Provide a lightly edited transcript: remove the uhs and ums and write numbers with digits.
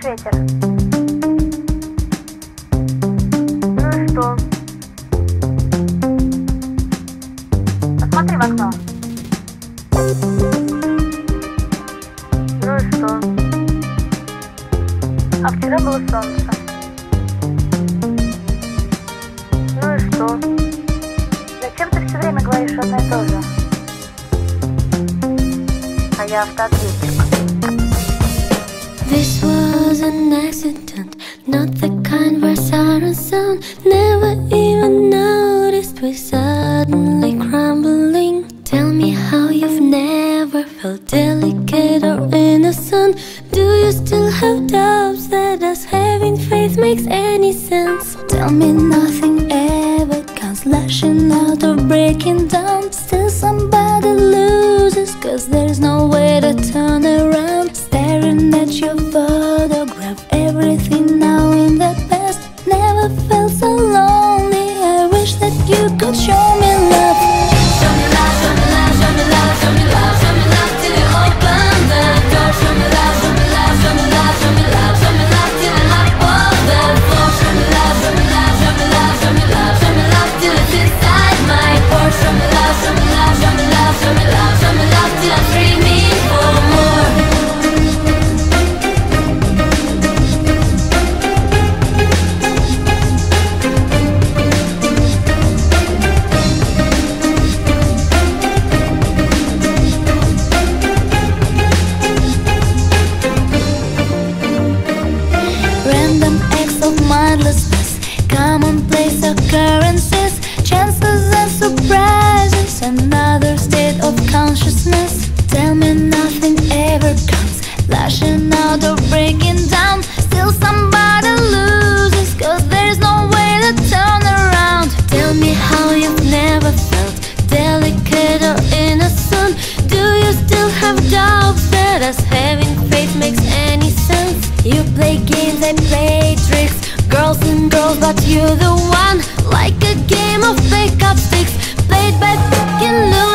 ветер. Ну и что? Посмотри в окно. Ну и что? А вчера было солнце. Ну и что? Зачем ты все время говоришь одно и то же? А я автоответчик. This was an accident, not the kind where sirens sound. Never even noticed we suddenly crumbling. Tell me how you've never felt delicate or innocent. Do you still have doubts that us having faith makes any sense? Tell me nothing ever comes lashing out or breaking down. Still somebody loses, cause there's no way to turn around. Staring at your photograph, everything now in the past. Never felt so lonely, I wish that you could show me love. Show me love, show me love, show me love, show me love, show me love till you open the door. Show me love, show me love, show me love, show me love, show me love till you knock on the floor. Show me love, show me love, show me love, show me love, show me love till it's inside my pores. Show me love, show me love, show me love, show me love, show me love till I'm screaming for more. Random acts of mindlessness, commonplace occurrences, chances and surprises, another state of consciousness. Tell me nothing ever comes lashing out or breaking down. Still somebody loses, cause there's no way to turn around. Tell me how you've never felt delicate or innocent. Do you still have doubts that us having faith makes any sense? You play games, I play tricks, girls and girls, but you're the one. Like a game of pick-up sticks, played by fucking losers.